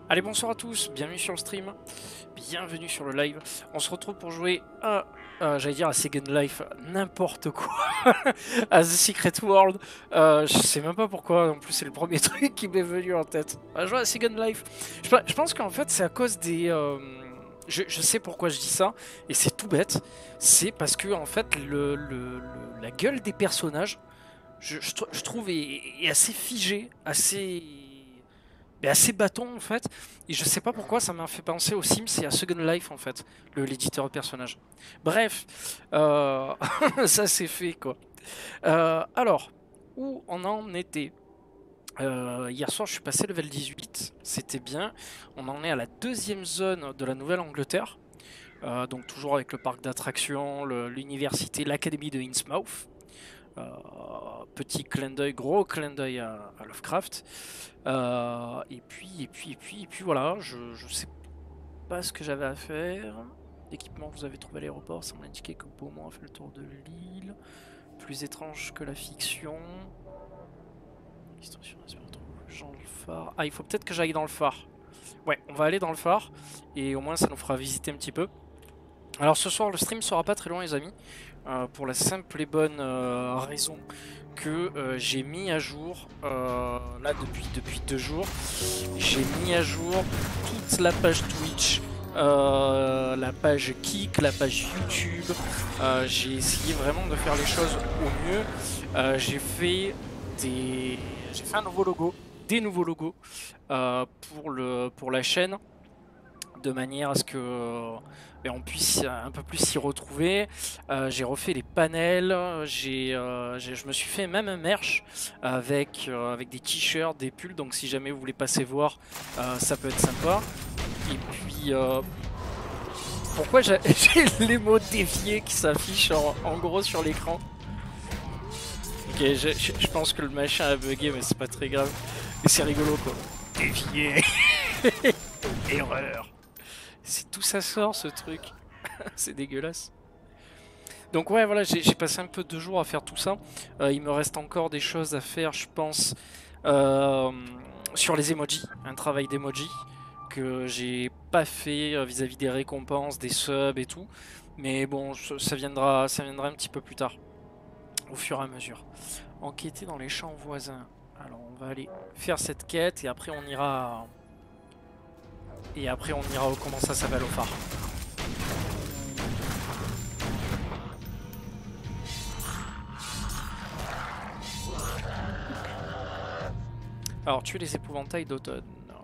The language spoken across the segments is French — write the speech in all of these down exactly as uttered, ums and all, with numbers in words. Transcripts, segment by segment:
Allez, bonsoir à tous, bienvenue sur le stream, bienvenue sur le live. On se retrouve pour jouer à, euh, j'allais dire à Second Life, n'importe quoi, à The Secret World. Euh, je sais même pas pourquoi, en plus c'est le premier truc qui m'est venu en tête. On va jouer à Second Life. Je, je pense qu'en fait c'est à cause des... Euh, je, je sais pourquoi je dis ça, et c'est tout bête. C'est parce que en fait le, le, le- la gueule des personnages, je, je, je trouve est, est assez figée, assez... mais assez bâton en fait, et je sais pas pourquoi ça m'a fait penser aux Sims et à Second Life en fait, le l'éditeur de personnages. Bref, euh, ça c'est fait quoi. Euh, alors, où on en était? Euh, hier soir je suis passé level dix-huit, c'était bien. On en est à la deuxième zone de la Nouvelle-Angleterre, euh, donc toujours avec le parc d'attractions, l'université, l'académie de Innsmouth. Euh, petit clin d'œil, gros clin d'œil à, à Lovecraft. Euh, et puis, et puis, et puis, et puis voilà, je, je sais pas ce que j'avais à faire. L'équipement que vous avez trouvé à l'aéroport semble indiquer que Beaumont a fait le tour de l'île. Plus étrange que la fiction. Jean le phare. Ah, il faut peut-être que j'aille dans le phare. Ouais, on va aller dans le phare et au moins ça nous fera visiter un petit peu. Alors ce soir le stream sera pas très loin les amis, euh, pour la simple et bonne euh, raison que euh, j'ai mis à jour, euh, là depuis, depuis deux jours, j'ai mis à jour toute la page Twitch, euh, la page Kik, la page YouTube, euh, j'ai essayé vraiment de faire les choses au mieux, euh, j'ai fait des... j'ai fait un nouveau logo, des nouveaux logos euh, pour, le, pour la chaîne, de manière à ce que euh, on puisse un peu plus s'y retrouver. Euh, j'ai refait les panels, j'ai, euh, je me suis fait même un merch avec, euh, avec des t-shirts, des pulls, donc si jamais vous voulez passer voir, euh, ça peut être sympa. Et puis, euh, pourquoi j'ai les mots déviés qui s'affichent en, en gros sur l'écran? Ok, je, je, je pense que le machin a bugué, mais c'est pas très grave. Mais c'est rigolo quoi. Dévié. Erreur. C'est tout ça sort ce truc. C'est dégueulasse. Donc ouais, voilà, j'ai passé un peu deux jours à faire tout ça. Euh, il me reste encore des choses à faire, je pense, euh, sur les emojis, un travail d'emoji que j'ai pas fait vis-à-vis -vis des récompenses, des subs et tout. Mais bon, ça viendra, ça viendra un petit peu plus tard, au fur et à mesure. Enquêter dans les champs voisins. Alors on va aller faire cette quête et après on ira... Et après on ira au... comment ça s'appelle, au phare. Alors, tuer les épouvantails d'automne.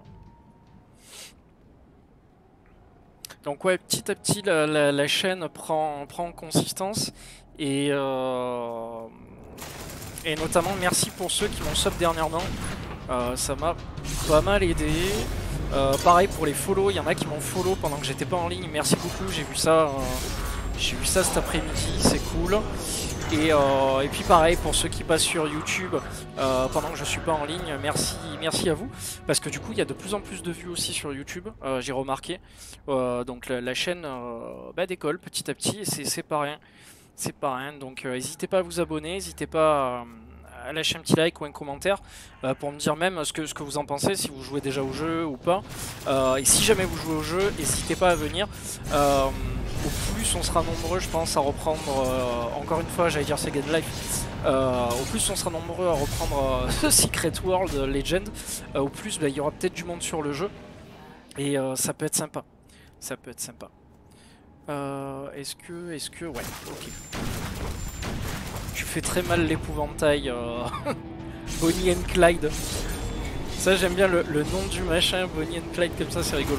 Donc ouais, petit à petit, la, la, la chaîne prend, prend en consistance. Et, euh, et notamment, merci pour ceux qui m'ont sub dernièrement. Euh, ça m'a pas mal aidé. Euh, pareil pour les follow, il y en a qui m'ont follow pendant que j'étais pas en ligne. Merci beaucoup, j'ai vu ça, euh, j'ai vu ça cet après-midi, c'est cool. Et, euh, et puis pareil pour ceux qui passent sur YouTube euh, pendant que je suis pas en ligne, merci, merci à vous, parce que du coup il y a de plus en plus de vues aussi sur YouTube, euh, j'ai remarqué, euh, donc la, la chaîne euh, bah, décolle petit à petit et c'est pas rien, c'est pas rien, donc euh, n'hésitez pas à vous abonner, n'hésitez pas à, à lâcher un petit like ou un commentaire euh, pour me dire même ce que, ce que vous en pensez, si vous jouez déjà au jeu ou pas, euh, et si jamais vous jouez au jeu, n'hésitez pas à venir. Euh, Au plus on sera nombreux, je pense, à reprendre, euh, encore une fois, j'allais dire Second Life, euh, au plus on sera nombreux à reprendre euh, Secret World Legend, euh, au plus bah, il y aura peut-être du monde sur le jeu, et euh, ça peut être sympa, ça peut être sympa. Euh, est-ce que, est-ce que, ouais, ok. Tu fais très mal l'épouvantail, euh... Bonnie and Clyde. Ça j'aime bien le, le nom du machin, Bonnie and Clyde comme ça, c'est rigolo.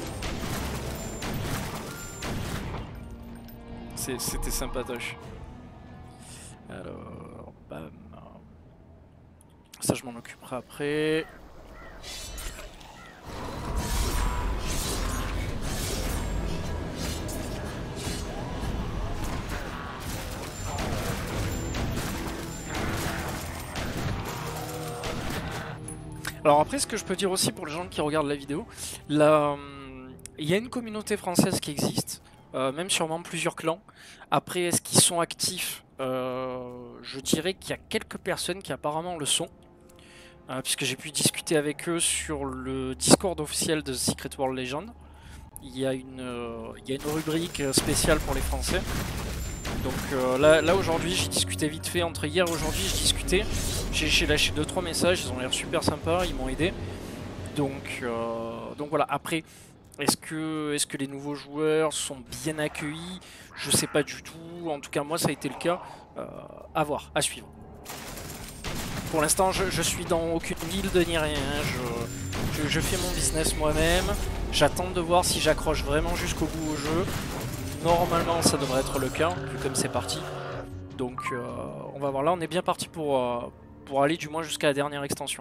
C'était sympatoche. Alors, bam. Ça, je m'en occuperai après. Alors après, ce que je peux dire aussi pour les gens qui regardent la vidéo, là, il y a une communauté française qui existe. Euh, même sûrement plusieurs clans. Après, est-ce qu'ils sont actifs? euh, Je dirais qu'il y a quelques personnes qui apparemment le sont. euh, puisque j'ai pu discuter avec eux sur le Discord officiel de Secret World Legend. Il y a une, euh, il y a une rubrique spéciale pour les Français. Donc euh, là, là aujourd'hui j'ai discuté vite fait, entre hier et aujourd'hui j'ai discuté. J'ai lâché deux trois messages, ils ont l'air super sympas, ils m'ont aidé. Donc, euh, donc voilà, après, est-ce que, est-ce que les nouveaux joueurs sont bien accueillis? Je sais pas du tout, en tout cas moi ça a été le cas. Euh, à voir, à suivre. Pour l'instant je, je suis dans aucune guilde ni rien, je, je, je fais mon business moi-même. J'attends de voir si j'accroche vraiment jusqu'au bout au jeu. Normalement ça devrait être le cas, vu comme c'est parti. Donc euh, on va voir, là on est bien parti pour, euh, pour aller du moins jusqu'à la dernière extension.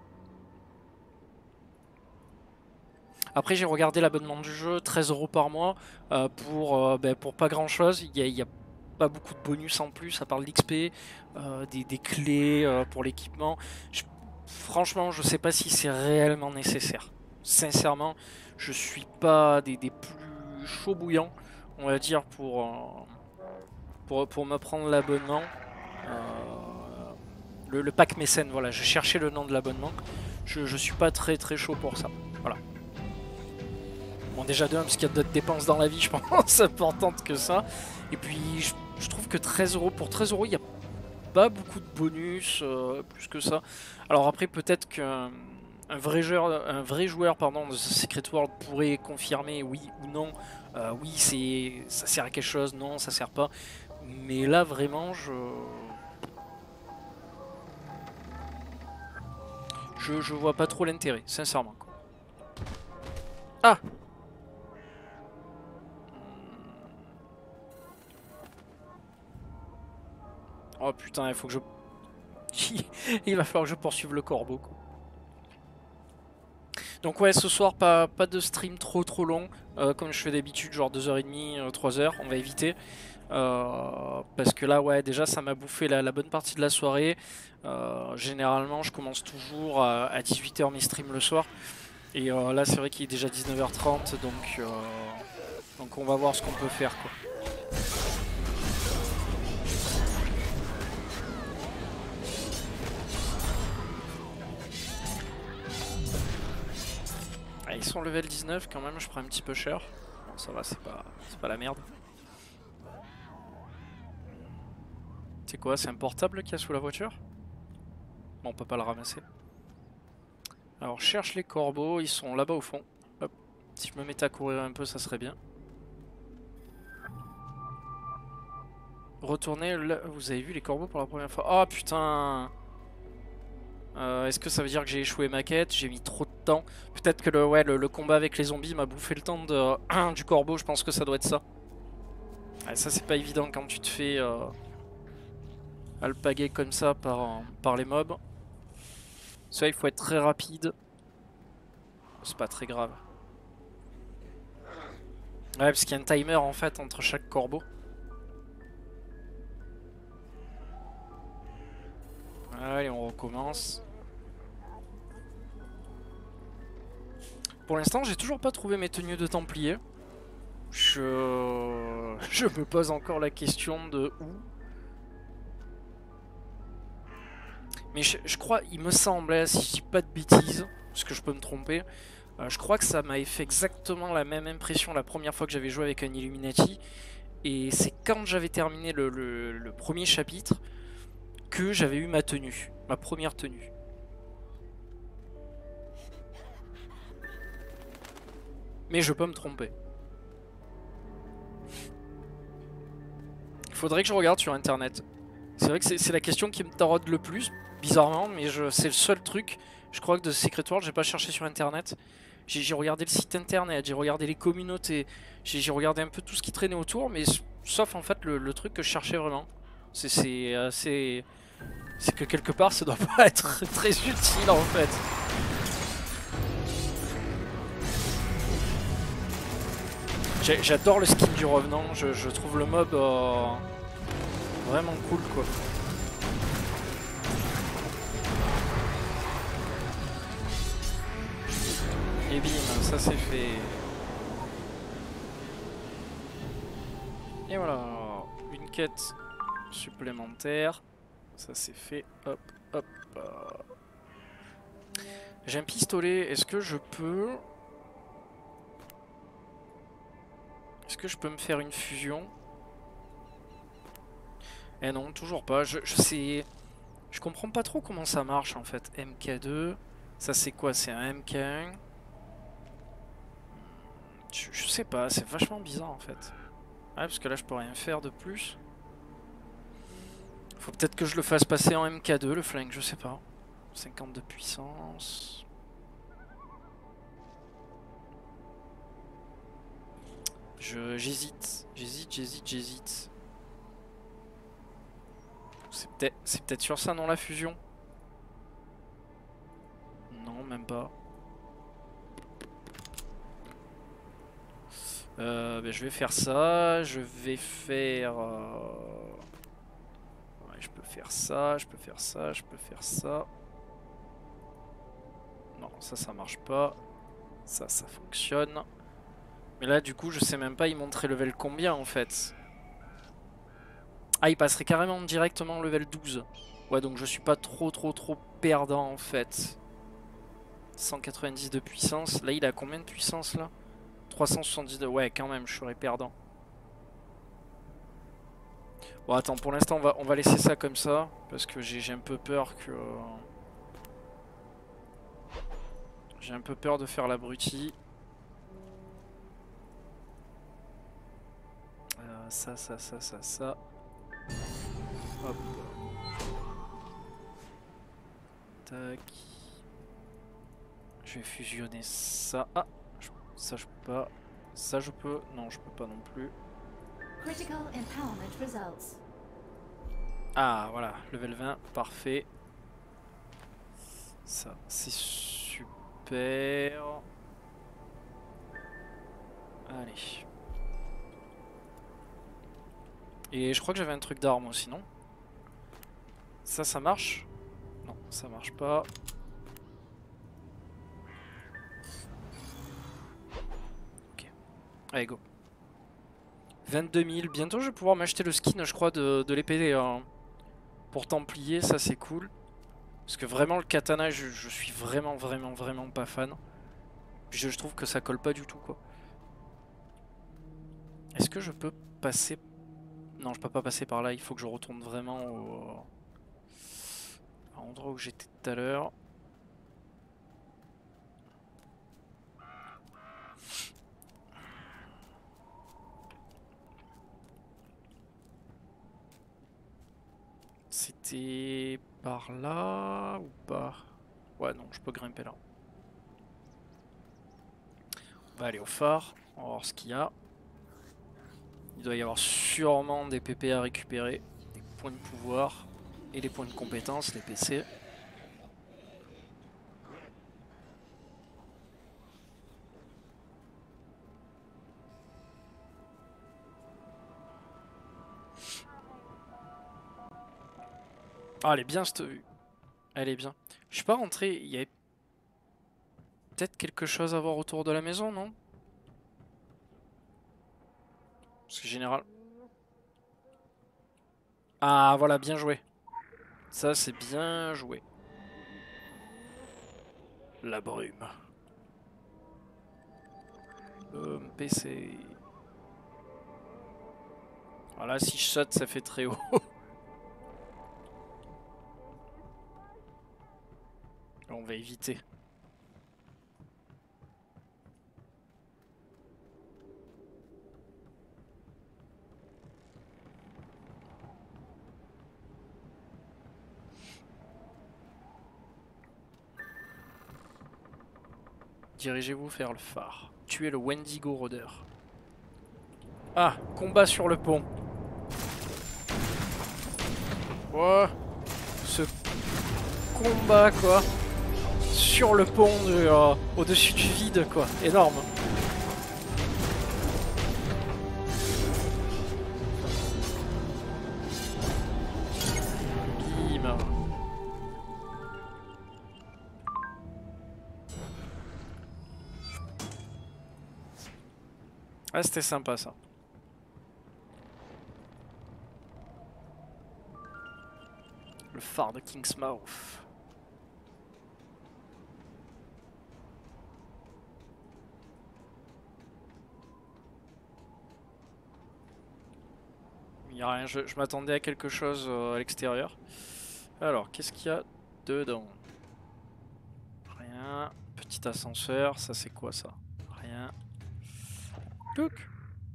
Après j'ai regardé l'abonnement du jeu, treize euros par mois, euh, pour, euh, bah, pour pas grand chose. Il y a, a pas beaucoup de bonus en plus, à part l'X P, euh, des, des clés euh, pour l'équipement. Franchement je sais pas si c'est réellement nécessaire. Sincèrement je suis pas des, des plus chauds bouillants, on va dire, pour, euh, pour, pour me prendre l'abonnement. Euh, le, le pack mécène, voilà, je cherchais le nom de l'abonnement. Je, je suis pas très très chaud pour ça. Voilà. Bon, déjà de un, parce qu'il y a d'autres dépenses dans la vie, je pense, importantes que ça. Et puis, je, je trouve que treize euros, pour treize euros, il n'y a pas beaucoup de bonus, euh, plus que ça. Alors après, peut-être qu'un un vrai joueur, un vrai joueur pardon, de Secret World pourrait confirmer oui ou non. Euh, oui, c'est, ça sert à quelque chose, non, ça sert pas. Mais là, vraiment, je... Je, je vois pas trop l'intérêt, sincèrement. Quoi. Ah! Oh putain, il faut que je... il va falloir que je poursuive le corbeau. Quoi. Donc ouais, ce soir, pas, pas de stream trop trop long. Euh, comme je fais d'habitude, genre deux heures trente, trois heures, on va éviter. Euh, parce que là, ouais, déjà, ça m'a bouffé la, la bonne partie de la soirée. Euh, généralement, je commence toujours à, à dix-huit heures mes streams le soir. Et euh, là, c'est vrai qu'il est déjà dix-neuf heures trente, donc, euh, donc on va voir ce qu'on peut faire, quoi. Ah, ils sont level dix-neuf quand même, je prends un petit peu cher. Bon, ça va, c'est pas, c'est pas la merde. C'est quoi, c'est un portable qu'il y a sous la voiture? Bon, on peut pas le ramasser. Alors, je cherche les corbeaux, ils sont là-bas au fond. Hop. Si je me mettais à courir un peu, ça serait bien. Retournez là, vous avez vu les corbeaux pour la première fois. Oh putain! Euh, Est-ce que ça veut dire que j'ai échoué ma quête? J'ai mis trop de temps. Peut-être que le, ouais, le, le combat avec les zombies m'a bouffé le temps de, du corbeau, je pense que ça doit être ça. Ouais, ça c'est pas évident quand tu te fais euh, alpaguer comme ça par, par les mobs. Ça il faut être très rapide. C'est pas très grave. Ouais, parce qu'il y a un timer en fait entre chaque corbeau. Allez, on recommence. Pour l'instant, j'ai toujours pas trouvé mes tenues de Templier. Je... Je me pose encore la question de où. Mais je, je crois, il me semblait, si je dis pas de bêtises, parce que je peux me tromper, euh, je crois que ça m'avait fait exactement la même impression la première fois que j'avais joué avec un Illuminati. Et c'est quand j'avais terminé le, le, le premier chapitre que j'avais eu ma tenue, ma première tenue. Mais je peux me tromper. Il faudrait que je regarde sur internet. C'est vrai que c'est la question qui me taraude le plus, bizarrement, mais c'est le seul truc. Je crois que de Secret World, j'ai pas cherché sur internet. J'ai regardé le site internet, j'ai regardé les communautés, j'ai regardé un peu tout ce qui traînait autour, mais sauf en fait le, le truc que je cherchais vraiment. C'est assez... C'est que quelque part ça doit pas être très utile en fait. J'adore le skin du revenant, je, je trouve le mob euh, vraiment cool quoi. Et bim, ça c'est fait. Et voilà, une quête supplémentaire. Ça c'est fait, hop, hop. J'ai un pistolet, est-ce que je peux... Est-ce que je peux me faire une fusion? Eh non, toujours pas. Je, je sais... Je comprends pas trop comment ça marche en fait. M K deux... Ça c'est quoi? C'est un M K un? Je, je sais pas, c'est vachement bizarre en fait. Ouais, parce que là je peux rien faire de plus. Faut peut-être que je le fasse passer en M K deux, le flingue, je sais pas. cinquante de puissance. Je j'hésite, j'hésite, j'hésite, j'hésite. C'est peut-être c'est peut-être sur ça, non, la fusion? Non, même pas. Euh, ben, je vais faire ça, je vais faire... euh, ouais, je peux faire ça, je peux faire ça, je peux faire ça. Non, ça, ça marche pas. Ça, ça fonctionne. Mais là, du coup, je sais même pas, il montrait level combien, en fait. Ah, il passerait carrément directement level douze. Ouais, donc je suis pas trop, trop, trop perdant, en fait. cent quatre-vingt-dix de puissance. Là, il a combien de puissance, là? trois cent soixante-dix de... Ouais, quand même, je serais perdant. Bon, attends, pour l'instant, on va, on va laisser ça comme ça. Parce que j'ai un peu peur que... J'ai un peu peur de faire l'abruti. Euh, ça, ça, ça, ça, ça. Hop. Tac. Je vais fusionner ça. Ah, ça je peux pas. Ça je peux. Non, je peux pas non plus. Ah, voilà, level vingt, parfait. Ça, c'est super. Allez. Et je crois que j'avais un truc d'arme aussi, non? Ça, ça marche? Non, ça marche pas. Ok. Allez, go. vingt-deux mille. Bientôt, je vais pouvoir m'acheter le skin, je crois, de, de l'épée euh, pour Templier. Ça, c'est cool. Parce que vraiment, le katana, je, je suis vraiment, vraiment, vraiment pas fan. Je, je trouve que ça colle pas du tout, quoi. Est-ce que je peux passer... Non, je peux pas passer par là. Il faut que je retourne vraiment au... à l'endroit où j'étais tout à l'heure. C'était par là ou pas? Ouais, non, je peux grimper là. On va aller au phare. On va voir ce qu'il y a. Il doit y avoir sûrement des P P à récupérer. Des points de pouvoir. Et des points de compétence, les P C. Ah, elle est bien cette vue. Elle est bien. Je suis pas rentré. Il y avait peut-être quelque chose à voir autour de la maison, non? Parce que général... Ah, voilà, bien joué. Ça, c'est bien joué. La brume. Euh, P C. Voilà, si je saute, ça fait très haut. On va éviter. Dirigez-vous vers le phare. Tuez le Wendigo rôdeur. Ah, combat sur le pont. Oh, ce combat quoi. Sur le pont de, euh, au-dessus du vide quoi. Énorme. Bim. Ah, c'était sympa ça. Le phare de Kingsmouth. y a rien, je, je m'attendais à quelque chose euh, à l'extérieur. Alors, qu'est-ce qu'il y a dedans? Rien. Petit ascenseur, ça c'est quoi ça? Rien. Touc.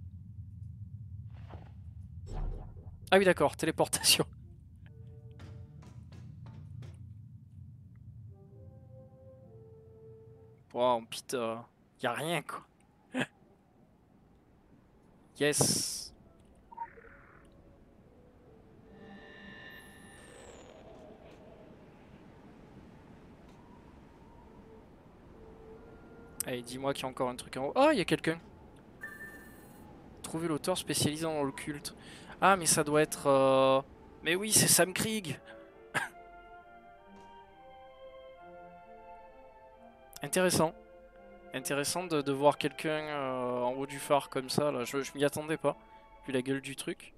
Ah oui d'accord, téléportation. Wow, putain, y a rien quoi. Yes. Allez, dis-moi qu'il y a encore un truc en haut. Oh, il y a quelqu'un. Trouver l'auteur spécialisé dans le culte. Ah, mais ça doit être... Euh... Mais oui, c'est Sam Krieg. Intéressant. Intéressant de, de voir quelqu'un euh, en haut du phare comme ça. Là. Je, je m'y attendais pas, vu la gueule du truc.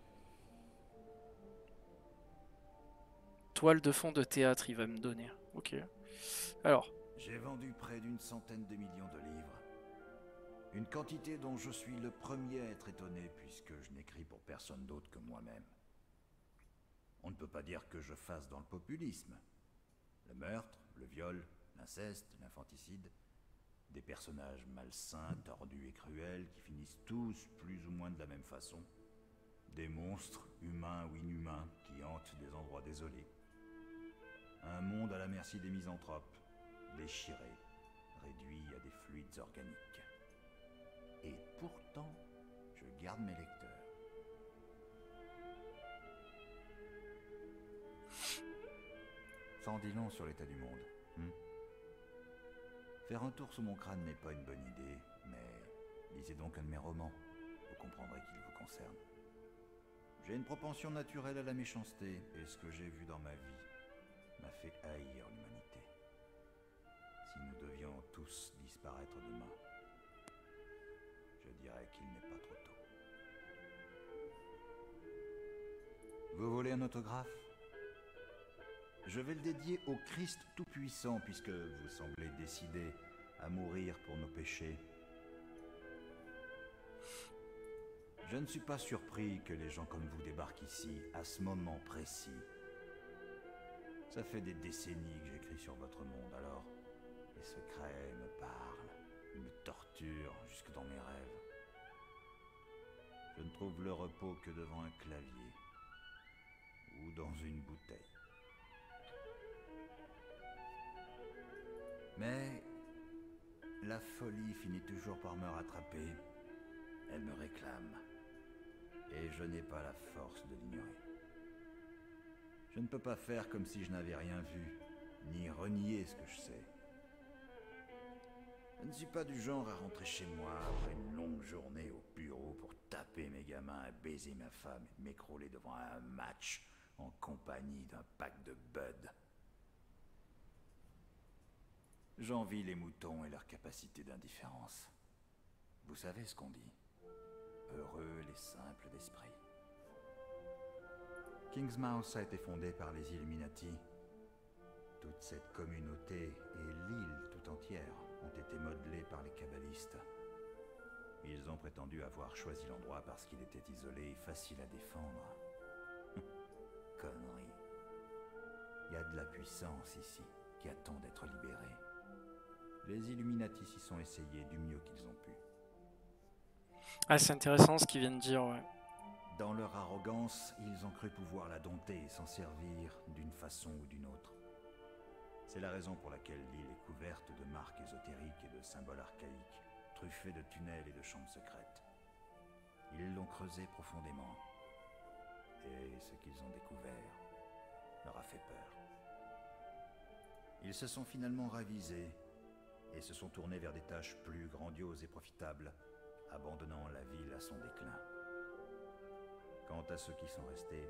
Toile de fond de théâtre, il va me donner. Ok. Alors. J'ai vendu près d'une centaine de millions de livres. Une quantité dont je suis le premier à être étonné puisque je n'écris pour personne d'autre que moi-même. On ne peut pas dire que je fasse dans le populisme. Le meurtre, le viol, l'inceste, l'infanticide, des personnages malsains, tordus et cruels qui finissent tous plus ou moins de la même façon. Des monstres, humains ou inhumains, qui hantent des endroits désolés. Un monde à la merci des misanthropes, déchiré, réduit à des fluides organiques. Et pourtant, je garde mes lecteurs. Ça en dit long sur l'état du monde. Hmm? Faire un tour sous mon crâne n'est pas une bonne idée, mais lisez donc un de mes romans. Vous comprendrez qu'il vous concerne. J'ai une propension naturelle à la méchanceté, et ce que j'ai vu dans ma vie m'a fait haïr l'humanité. Si nous devions tous disparaître demain, je dirais qu'il n'est pas trop tôt. Vous voulez un autographe? Je vais le dédier au Christ Tout-Puissant, puisque vous semblez décidé à mourir pour nos péchés. Je ne suis pas surpris que les gens comme vous débarquent ici, à ce moment précis. Ça fait des décennies que j'écris sur votre monde, alors les secrets me parlent, me torturent jusque dans mes rêves. Je ne trouve le repos que devant un clavier ou dans une bouteille. Mais la folie finit toujours par me rattraper. Elle me réclame. Et je n'ai pas la force de l'ignorer. Je ne peux pas faire comme si je n'avais rien vu, ni renier ce que je sais. Je ne suis pas du genre à rentrer chez moi après une longue journée au bureau pour taper mes gamins, à baiser ma femme et m'écrouler devant un match en compagnie d'un pack de Bud. J'envie les moutons et leur capacité d'indifférence. Vous savez ce qu'on dit? Heureux les simples d'esprit. Kingsmouth a été fondé par les Illuminati. Toute cette communauté et l'île tout entière ont été modelées par les kabbalistes. Ils ont prétendu avoir choisi l'endroit parce qu'il était isolé et facile à défendre. Connerie. Il y a de la puissance ici qui attend d'être libérée. Les Illuminati s'y sont essayés du mieux qu'ils ont pu. Ah, c'est intéressant ce qu'ils viennent de dire, ouais. Dans leur arrogance, ils ont cru pouvoir la dompter et s'en servir d'une façon ou d'une autre. C'est la raison pour laquelle l'île est couverte de marques ésotériques et de symboles archaïques, truffés de tunnels et de chambres secrètes. Ils l'ont creusé profondément. Et ce qu'ils ont découvert leur a fait peur. Ils se sont finalement ravisés et se sont tournés vers des tâches plus grandioses et profitables, abandonnant la ville à son déclin. Quant à ceux qui sont restés,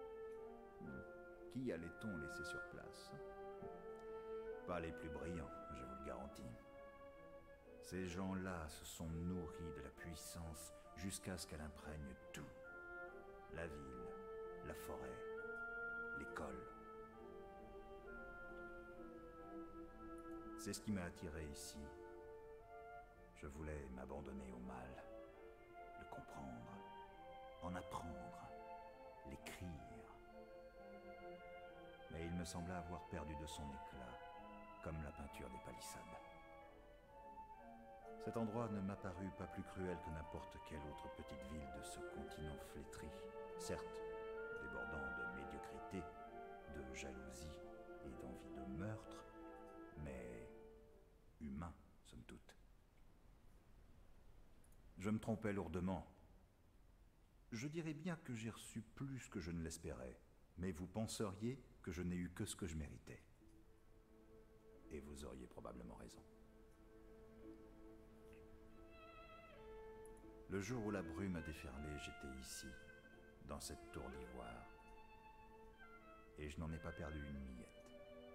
qui allait-on laisser sur place? Pas les plus brillants, je vous le garantis. Ces gens-là se sont nourris de la puissance jusqu'à ce qu'elle imprègne tout. La ville, la forêt, l'école. C'est ce qui m'a attiré ici. Je voulais m'abandonner au mal, le comprendre, en apprendre me sembla avoir perdu de son éclat, comme la peinture des palissades. Cet endroit ne m'a paru pas plus cruel que n'importe quelle autre petite ville de ce continent flétri, certes débordant de médiocrité, de jalousie et d'envie de meurtre, mais humain, somme toute. Je me trompais lourdement. Je dirais bien que j'ai reçu plus que je ne l'espérais, mais vous penseriez que je n'ai eu que ce que je méritais. Et vous auriez probablement raison. Le jour où la brume a déferlé, j'étais ici, dans cette tour d'ivoire. Et je n'en ai pas perdu une miette.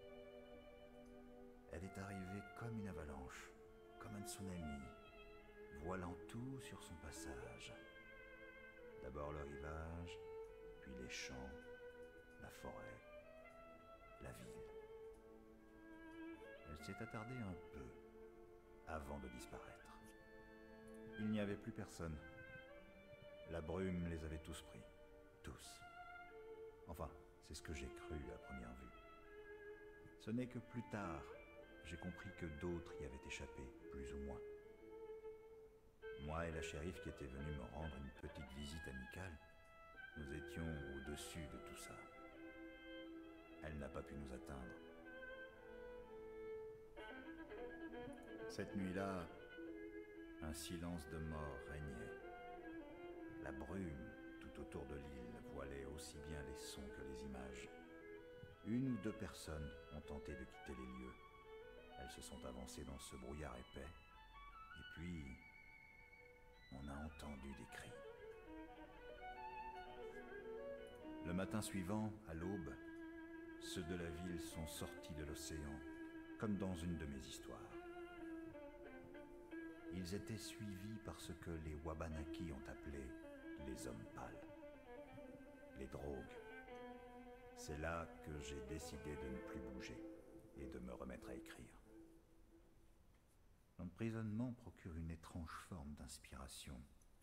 Elle est arrivée comme une avalanche, comme un tsunami, voilant tout sur son passage. D'abord le rivage, puis les champs, la forêt, la ville. Elle s'est attardée un peu avant de disparaître. Il n'y avait plus personne. La brume les avait tous pris. Tous. Enfin, c'est ce que j'ai cru à première vue. Ce n'est que plus tard, j'ai compris que d'autres y avaient échappé, plus ou moins. Moi et la shérif qui était venue me rendre une petite visite amicale, nous étions au-dessus de tout ça. Elle n'a pas pu nous atteindre. Cette nuit-là, un silence de mort régnait. La brume tout autour de l'île voilait aussi bien les sons que les images. Une ou deux personnes ont tenté de quitter les lieux. Elles se sont avancées dans ce brouillard épais. Et puis, on a entendu des cris. Le matin suivant, à l'aube, ceux de la ville sont sortis de l'océan, comme dans une de mes histoires. Ils étaient suivis par ce que les Wabanaki ont appelé les hommes pâles, les drogues. C'est là que j'ai décidé de ne plus bouger et de me remettre à écrire. L'emprisonnement procure une étrange forme d'inspiration.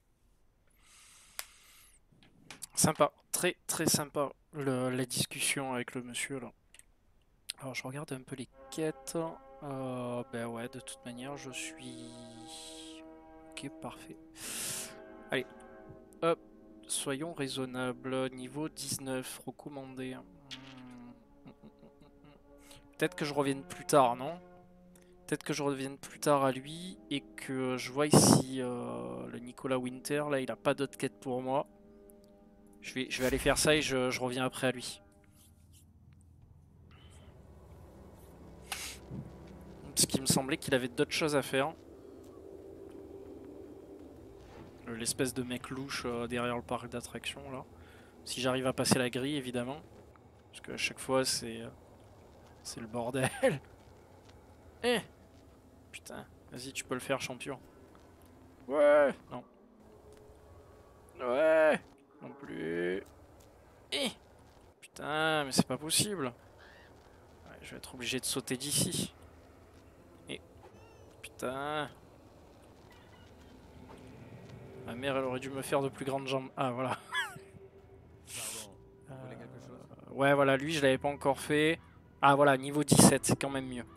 Sympa, très très sympa le, la discussion avec le monsieur là. Alors je regarde un peu les quêtes. Euh, ben ouais, de toute manière je suis... Ok, parfait. Allez, hop, soyons raisonnables. Niveau dix-neuf, recommandé. Hmm. Peut-être que je revienne plus tard, non? Peut-être que je revienne plus tard à lui et que je vois ici euh, le Nicolas Winter, là il a pas d'autres quêtes pour moi. Je vais, je vais aller faire ça et je, je reviens après à lui. Parce qu'il me semblait qu'il avait d'autres choses à faire. L'espèce de mec louche euh, derrière le parc d'attractions là. Si j'arrive à passer la grille évidemment. Parce qu'à chaque fois c'est... Euh, c'est le bordel. Eh putain, vas-y tu peux le faire champion. Ouais. Non. Ouais. Non plus. Eh putain, mais c'est pas possible. Ouais, je vais être obligé de sauter d'ici. Et... Putain... Ma mère, elle aurait dû me faire de plus grandes jambes. Ah, voilà. Pardon, vous voulez quelque chose? Euh, ouais, voilà, lui, je l'avais pas encore fait. Ah, voilà, niveau dix-sept, c'est quand même mieux.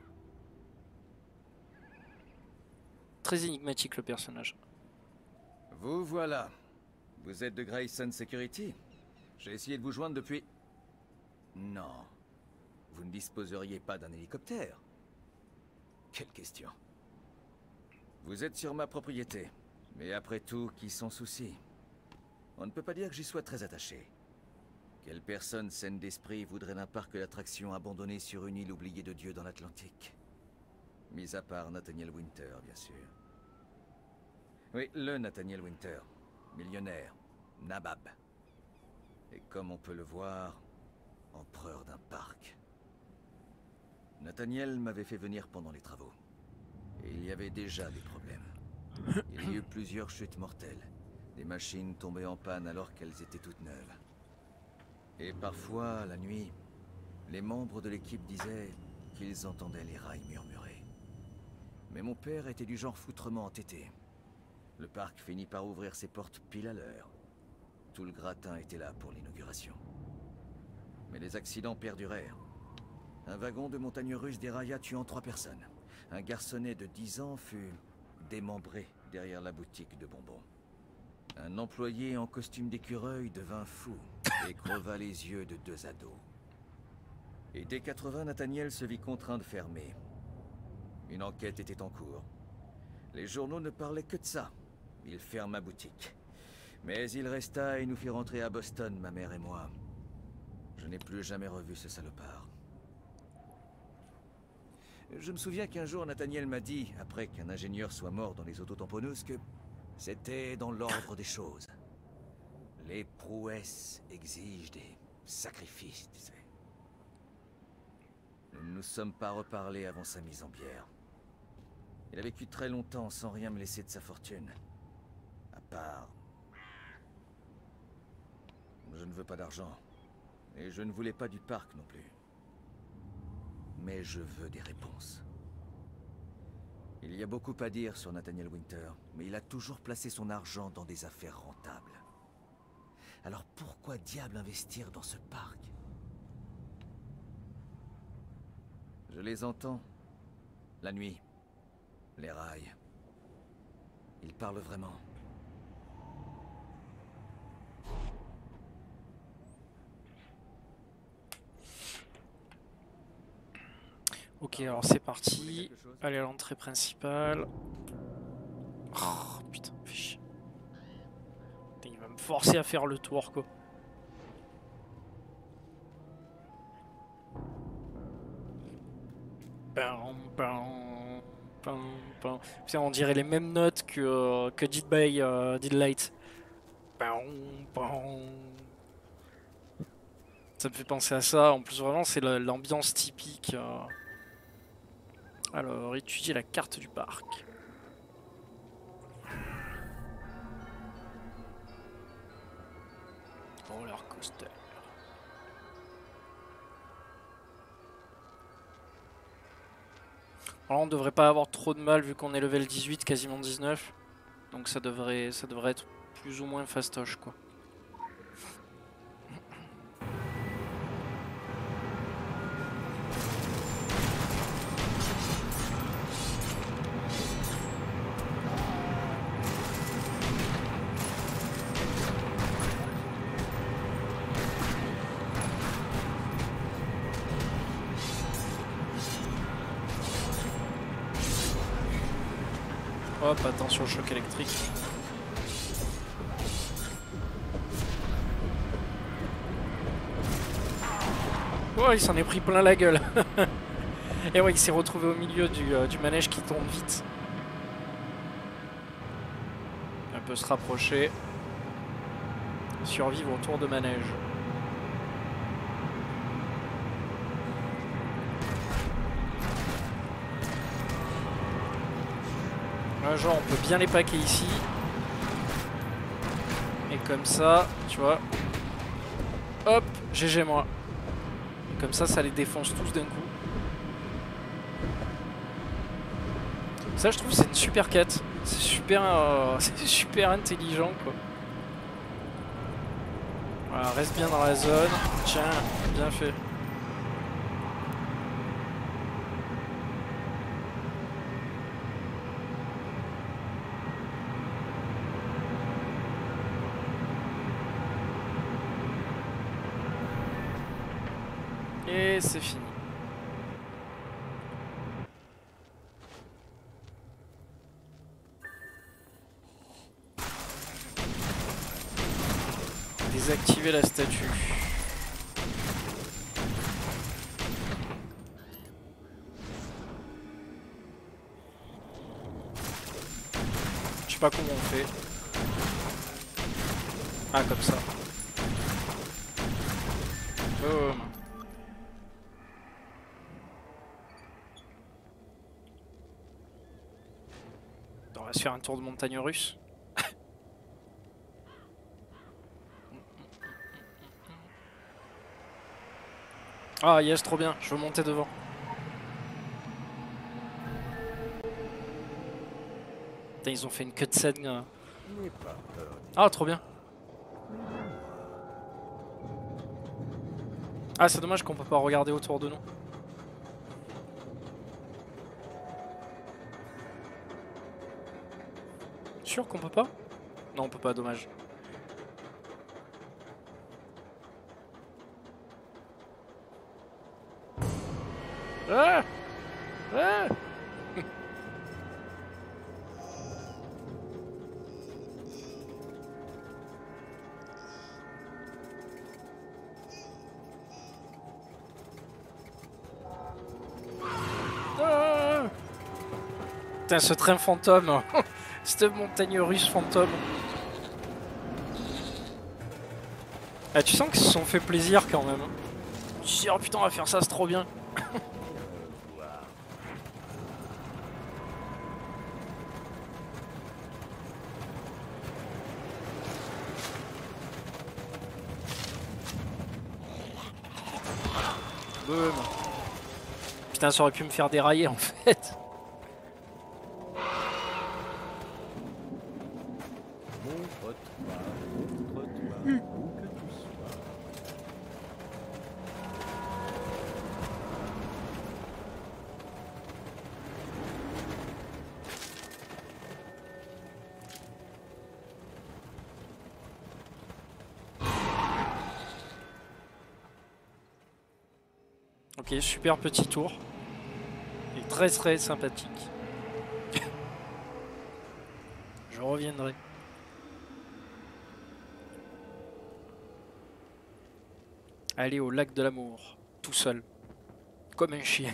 Très énigmatique, le personnage. Vous voilà. Vous êtes de Grayson Security? J'ai essayé de vous joindre depuis... Non. Vous ne disposeriez pas d'un hélicoptère? Quelle question. Vous êtes sur ma propriété. Mais après tout, qui s'en soucie? On ne peut pas dire que j'y sois très attaché. Quelle personne saine d'esprit voudrait d'un parc d'attractions abandonné sur une île oubliée de Dieu dans l'Atlantique? Mis à part Nathaniel Winter, bien sûr. Oui, le Nathaniel Winter. Millionnaire. Nabab. Et comme on peut le voir, empereur d'un parc. Nathaniel m'avait fait venir pendant les travaux. Et il y avait déjà des problèmes. Il y a eu plusieurs chutes mortelles. Des machines tombaient en panne alors qu'elles étaient toutes neuves. Et parfois, la nuit, les membres de l'équipe disaient qu'ils entendaient les rails murmurer. Mais mon père était du genre foutrement entêté. Le parc finit par ouvrir ses portes pile à l'heure. Tout le gratin était là pour l'inauguration. Mais les accidents perdurèrent. Un wagon de montagnes russes dérailla tuant trois personnes. Un garçonnet de dix ans fut démembré derrière la boutique de bonbons. Un employé en costume d'écureuil devint fou et creva les yeux de deux ados. Et dès quatre-vingts, Nathaniel se vit contraint de fermer. Une enquête était en cours. Les journaux ne parlaient que de ça. Il ferma boutique. Mais il resta et nous fit rentrer à Boston, ma mère et moi. Je n'ai plus jamais revu ce salopard. Je me souviens qu'un jour, Nathaniel m'a dit, après qu'un ingénieur soit mort dans les autotamponneuses, que c'était dans l'ordre des choses. Les prouesses exigent des sacrifices, tu sais. Nous ne nous sommes pas reparlés avant sa mise en bière. Il a vécu très longtemps sans rien me laisser de sa fortune. À part... Je ne veux pas d'argent. Et je ne voulais pas du parc non plus. Mais je veux des réponses. Il y a beaucoup à dire sur Nathaniel Winter, mais il a toujours placé son argent dans des affaires rentables. Alors pourquoi diable investir dans ce parc? Je les entends. La nuit. Les rails. Ils parlent vraiment. Ok, alors c'est parti. Allez à l'entrée principale. Oh putain, fais chier. Putain, il va me forcer à faire le tour quoi. Bam, bam, bam, bam. Putain, on dirait les mêmes notes que, euh, que Dead by euh, Daylight. Bam, bam. Ça me fait penser à ça. En plus, vraiment, c'est l'ambiance typique. Euh... Alors, étudier la carte du parc. Roller coaster. Alors, on devrait pas avoir trop de mal vu qu'on est level dix-huit, quasiment dix-neuf. Donc ça devrait, ça devrait être plus ou moins fastoche quoi. Hop, attention au choc électrique. Oh, il s'en est pris plein la gueule. Et ouais, il s'est retrouvé au milieu du, euh, du manège qui tombe vite. On peut se rapprocher. Survivre autour de manège. Là, genre, on peut bien les paquer ici. Et comme ça, tu vois. Hop, G G moi. Et comme ça, ça les défonce tous d'un coup. Ça, je trouve, c'est une super quête. C'est super, euh, c'est super intelligent, quoi. Voilà, reste bien dans la zone. Tiens, bien fait. Et c'est fini. Désactiver la statue. Je sais pas comment on fait. Ah, comme ça. Oh. On va se faire un tour de montagne russe. Ah yes, trop bien, je veux monter devant. Putain, ils ont fait une cutscene. Euh... Ah, trop bien. Ah, c'est dommage qu'on peut pas regarder autour de nous. sûr qu'on peut pas? Non, on peut pas, dommage. Ah ah ah Putain, ce train fantôme. Cette montagne russe fantôme. Ah, tu sens qu'ils se sont fait plaisir quand même. Je me suis dit, oh putain, on va faire ça, c'est trop bien. Boum. Putain, ça aurait pu me faire dérailler en fait. Ok, super petit tour. Et très très sympathique. Je reviendrai. Aller au lac de l'amour, tout seul. Comme un chien.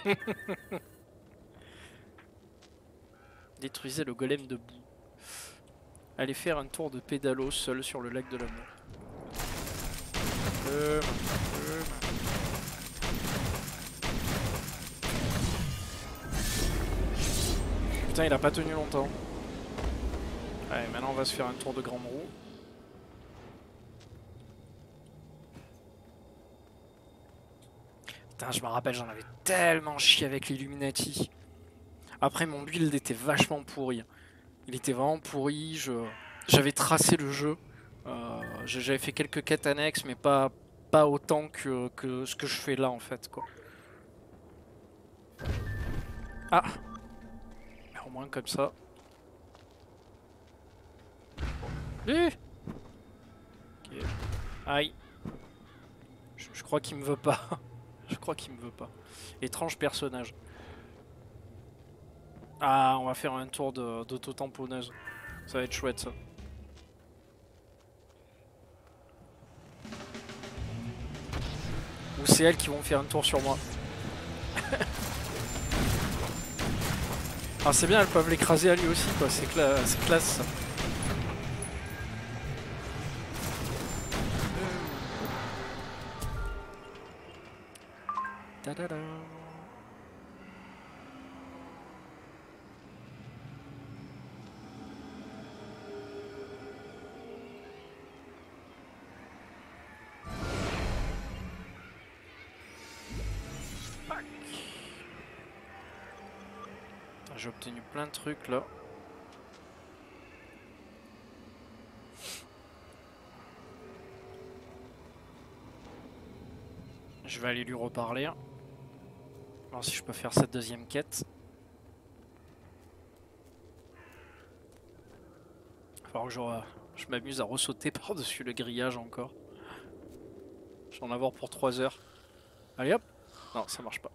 Détruisez le golem de boue. Allez faire un tour de pédalo seul sur le lac de l'amour. Euh, euh, Putain, il a pas tenu longtemps. Allez, maintenant on va se faire un tour de grande roue. Putain, je me rappelle, j'en avais tellement chié avec l'Illuminati. Après, mon build était vachement pourri. Il était vraiment pourri. Je... J'avais tracé le jeu. Euh, J'avais fait quelques quêtes annexes, mais pas, pas autant que, que ce que je fais là en fait, quoi. Ah! Au moins comme ça. Eh okay. Aïe. Je, je crois qu'il me veut pas. Je crois qu'il me veut pas. Étrange personnage. Ah, on va faire un tour d'auto-tamponneuse. Ça va être chouette ça. Ou c'est elles qui vont faire un tour sur moi. Ah, c'est bien, elles peuvent l'écraser à lui aussi, quoi. C'est cla classe ça. Ta-da-da. J'ai obtenu plein de trucs là. Je vais aller lui reparler. Alors si je peux faire cette deuxième quête. Il va falloir que je, je m'amuse à ressauter par-dessus le grillage encore. Je vais en avoir pour trois heures. Allez hop. Non, ça marche pas.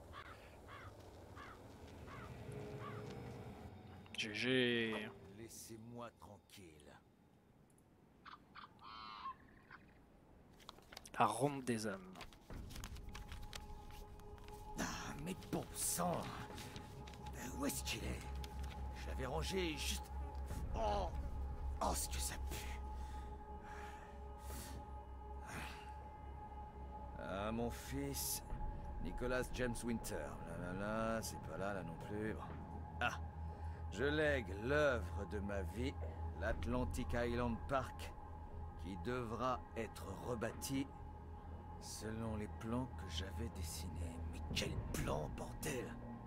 G G. Laissez-moi tranquille. La ronde des âmes. Ah, mais bon sang. Où est-ce qu'il est? Je l'avais rangé juste... Oh, oh, ce que ça pue. Ah, mon fils... Nicholas James Winter. Là, là, là, c'est pas là, là non plus. Ah, je lègue l'œuvre de ma vie, l'Atlantic Island Park, qui devra être rebâti selon les plans que j'avais dessinés. Mais quel plan, bordel!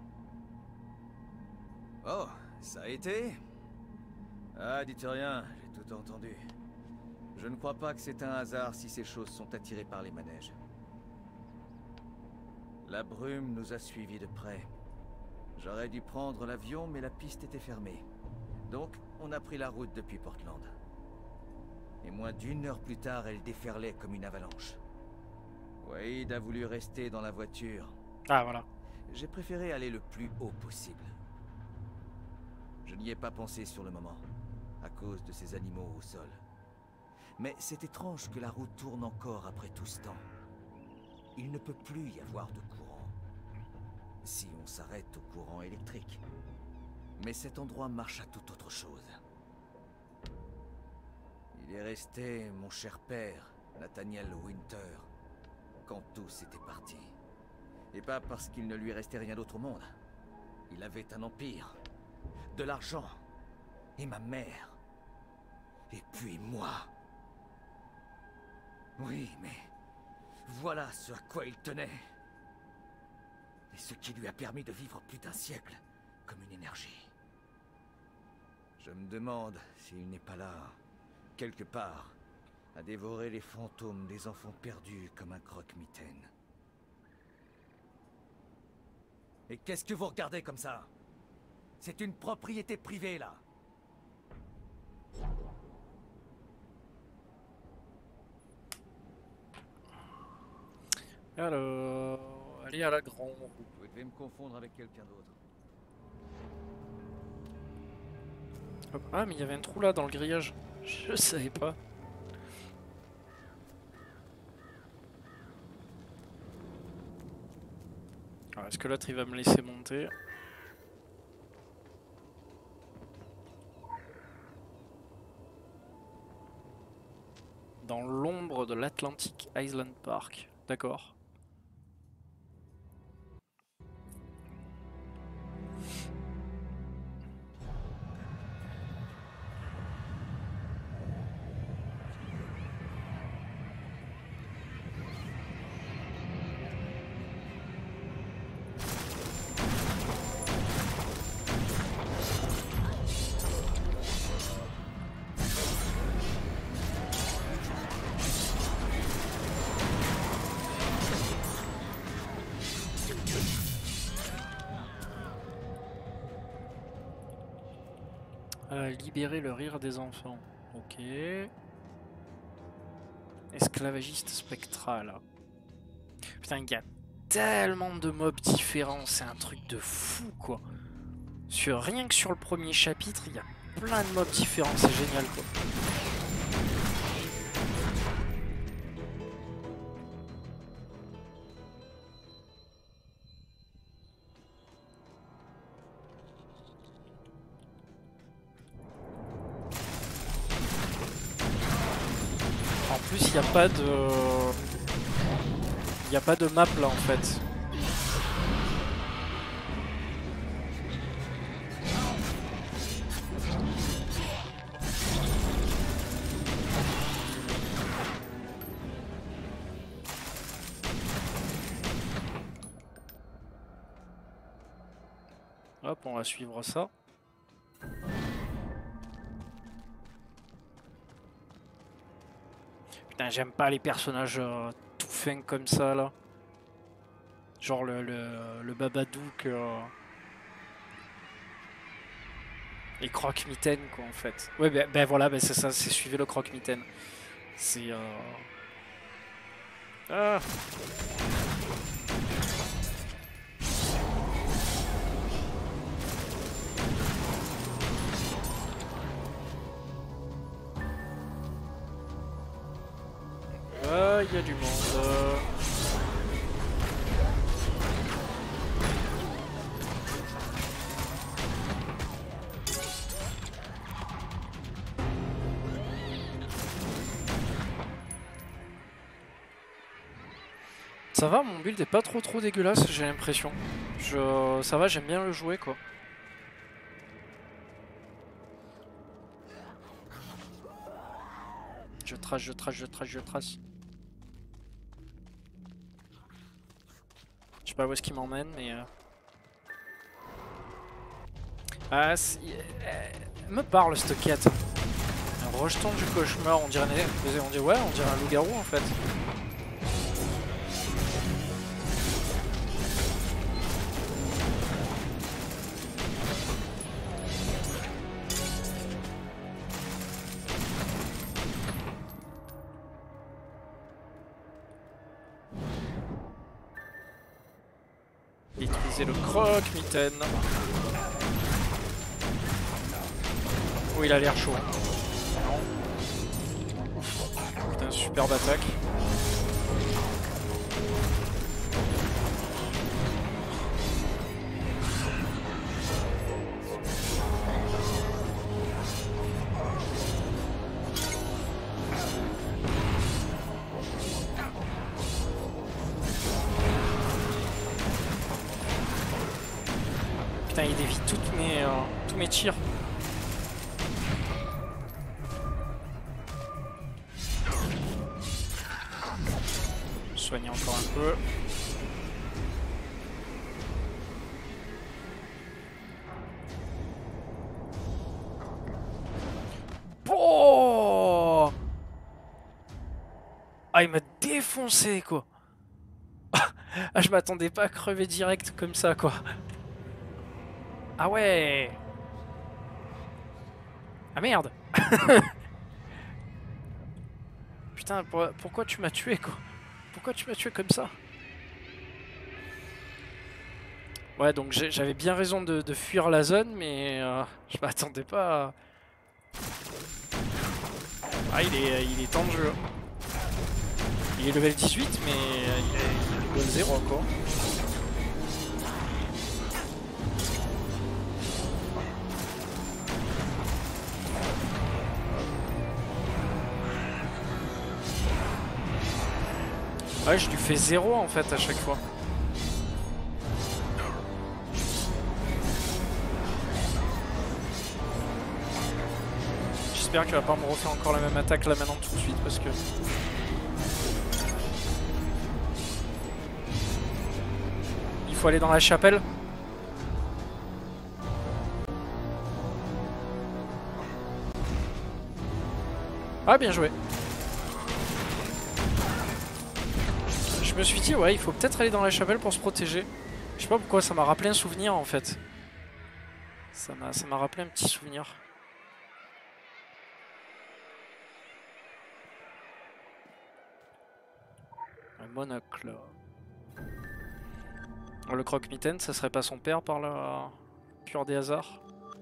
Oh, ça a été? Ah, dites rien, j'ai tout entendu. Je ne crois pas que c'est un hasard si ces choses sont attirées par les manèges. La brume nous a suivis de près. J'aurais dû prendre l'avion, mais la piste était fermée. Donc, on a pris la route depuis Portland. Et moins d'une heure plus tard, elle déferlait comme une avalanche. Wade a voulu rester dans la voiture. Ah, voilà. J'ai préféré aller le plus haut possible. Je n'y ai pas pensé sur le moment, à cause de ces animaux au sol. Mais c'est étrange que la route tourne encore après tout ce temps. Il ne peut plus y avoir de courant. Si on s'arrête au courant électrique. Mais cet endroit marche à toute autre chose. Il est resté mon cher père, Nathaniel Winter, quand tous étaient partis. Et pas parce qu'il ne lui restait rien d'autre au monde. Il avait un empire, de l'argent, et ma mère. Et puis moi. Oui, mais voilà ce à quoi il tenait. Et ce qui lui a permis de vivre plus d'un siècle comme une énergie. Je me demande s'il n'est pas là, quelque part, à dévorer les fantômes des enfants perdus comme un croque-mitaine. Et qu'est-ce que vous regardez comme ça? C'est une propriété privée, là. Alors, allez à la grande. Vous devez me confondre avec quelqu'un d'autre. Hop. Ah, mais il y avait un trou là dans le grillage. Je savais pas. Est-ce que l'autre il va me laisser monter? Dans l'ombre de l'Atlantic Island Park. D'accord. Euh, libérer le rire des enfants. Ok. Esclavagiste spectral. Putain, il y a tellement de mobs différents. C'est un truc de fou, quoi. Sur, rien que sur le premier chapitre, il y a plein de mobs différents. C'est génial, quoi. Il n'y a pas de... Il n'y a pas de map là en fait. Hop, on va suivre ça. Putain, j'aime pas les personnages euh, tout fins comme ça là. Genre le, le, le Babadook euh... et Croque-Mitaine quoi en fait. Ouais ben, ben voilà, ben c'est ça, c'est suivre le Croque-Mitaine. C'est euh... Ah. Ah, il y a du monde. Ça va, mon build est pas trop trop dégueulasse, j'ai l'impression. Je... Ça va, j'aime bien le jouer quoi. Je trace, je trace, je trace, je trace. Je sais pas où est-ce qu'il m'emmène, mais... Euh... Ah, si... Elle me parle, cette quête. Un rejeton du cauchemar, on dirait... On dirait, ouais, on dirait un loup-garou, en fait. utiliser le croque-mitaine. Oh, il a l'air chaud. Non. Putain, superbe attaque. Putain, il dévie toutes mes, euh, tous mes tirs. Soigner encore un peu. Oh, ah, il m'a défoncé quoi. Ah, je m'attendais pas à crever direct comme ça quoi. Ah ouais. Ah merde. Putain, pour, pourquoi tu m'as tué quoi? Pourquoi tu m'as tué comme ça? Ouais, donc j'avais bien raison de, de fuir la zone, mais euh, je m'attendais pas à... Ah, il est, il est temps de jeu. Il est level dix-huit, mais il est level zéro quoi. Ouais, je lui fais zéro en fait à chaque fois. J'espère qu'il va pas me refaire encore la même attaque là maintenant tout de suite parce que... Il faut aller dans la chapelle. Ah, bien joué. Je me suis dit, ouais, il faut peut-être aller dans la chapelle pour se protéger. Je sais pas pourquoi, ça m'a rappelé un souvenir en fait. Ça m'a ça m'a rappelé un petit souvenir. Un monocle. Le croque-mitaine, ça serait pas son père par la pure des hasards.